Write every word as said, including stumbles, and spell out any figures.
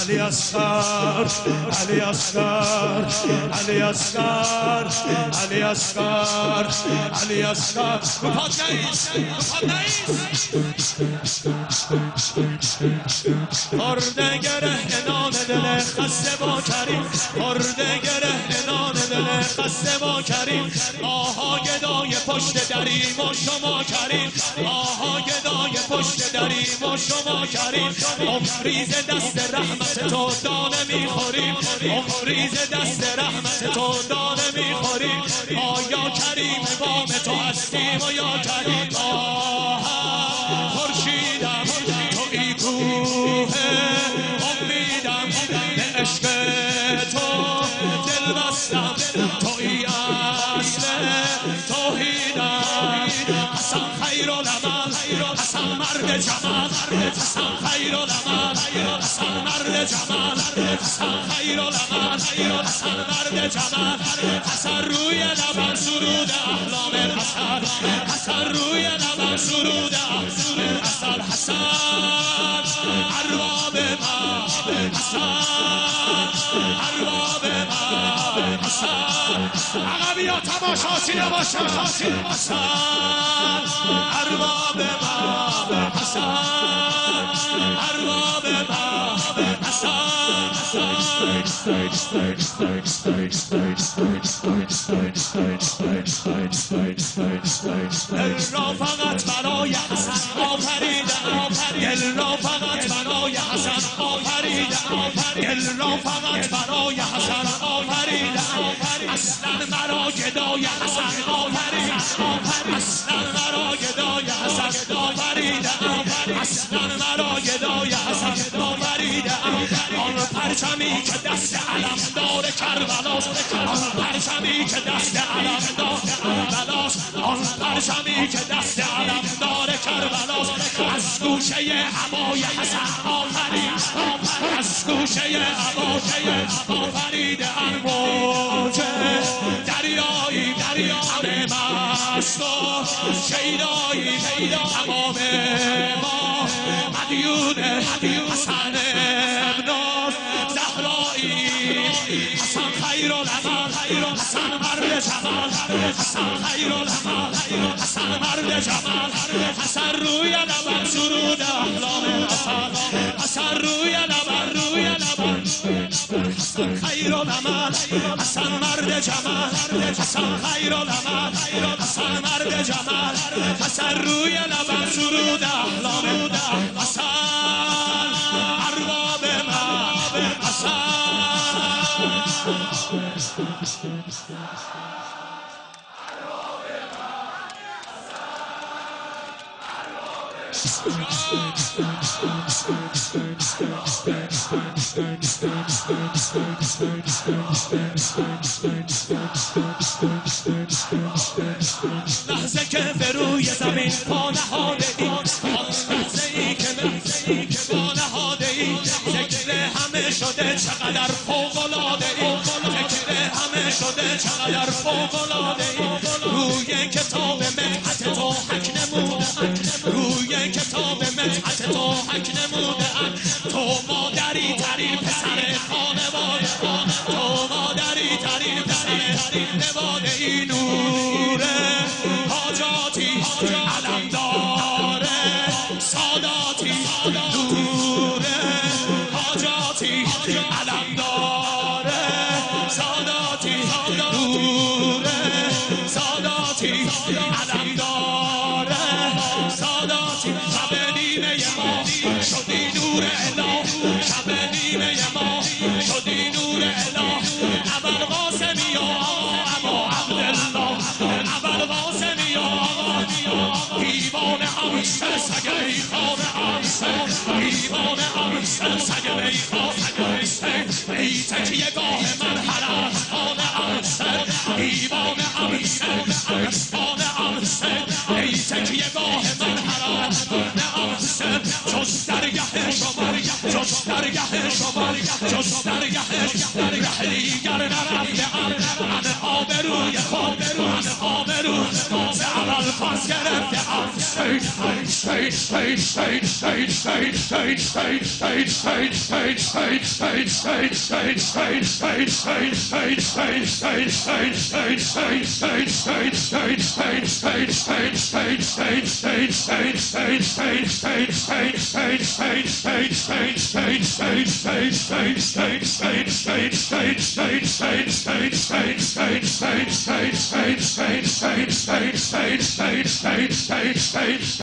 علی اصغر علی اصغر علی اصغر علی اصغر علی اصغر پاد نیست پاد نیست خورده گره نان دل خسته با کریم خورده گره نان دل خسته با کریم آها گدای پشت دریم و شما کریم آها گدای پشت دریم و شما کریم عمریز دست رحمت تو دانه میخوریم عمریز دست رحمت تو دانه میخوریم آیا کریم بام تو هستیم و یا کریم آها خورشیدم تویی کوه امیدم به عشق تو دل بستم تویی اصل توحیدم حسن خیر العمل حسن مرد جمال حسن خیر العمل حسن مرد جمال حسن خیر العمل حسن مرد جمال حسن روی لبن سرود احلام الحسن حسن روی لبن سرود احلام الحسن حسن ارباب ما حسن ارباب ما حسن عقبی ها تماشاچی نباشن حسن ارباب ما حسن ارباب ما حسن دل را فقط برای حسن آفریدم دل را فقط برای حسن آفریدم دل را فقط برای حسن آفریدم اصلا مرا گدای حسن آفریدم اصلا مرا گدای حسن آفریدم اصلا مرا گدای حسن آفریدم آن پرچمی که دست علم دار کربلاست آن پرچمی که دست علم دار کربلاست آن پرچمی که دست علم دار کربلاست از گوشه هوای حسن آفرید از گوشه هوای آفریدم موج دریایی همه مست و شیدایی تمام ما مدیون حسن ابن زهرایی حسن خیر العمل حسن مرد جمال حسن خیر العمل حسن مرد جمال حسن روی لبن سرود احلام الحسن حسن روی لبن روی لبن حسن خیر العمل حسن مرد جمال حسن خیر العمل حسن مرد جمال حسن روی لبن سرود احلام حسن ارباب ما حسن لحظه که به روی زمین پا نهاده ای لحظه ای که پا نهاده ای ذکر همه شده چقدر فوق‌العاده ای ذکر همه شده چقدر فوق‌العاده ای روی کتاب مدحت تو حک نموده روی کتاب مدحت تو حک نموده تو مادری ترین پسر خانواده تو مادری ترین پسر خانواده ای نوره حاجاتی علم داره ساداتی نوره حاجاتی علم داره ساداتی نوره ساداتی علم داره ساداتی شب نیمه ما شدی نور اله شب نیمه ما شدی نور اله اول قاسمی اما عبدالله اول قاسمی دیوان همسر سگ میخوانه همسر دیوان همسر سگ میخوانه همسر ای تکیه گاه من حرم خانه همسر دیوان همسر خانه همسر ای تکیه گاه من حرم خانه همسر جز درگه شما جز درگه شما جز درگه درگه دیگر نرفته من آبروی خود من آبروی خود اول پاس گرفته States,